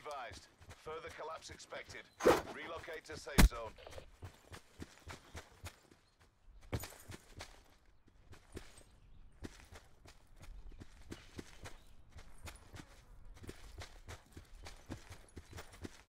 advised. Further collapse expected. Relocate to safe zone.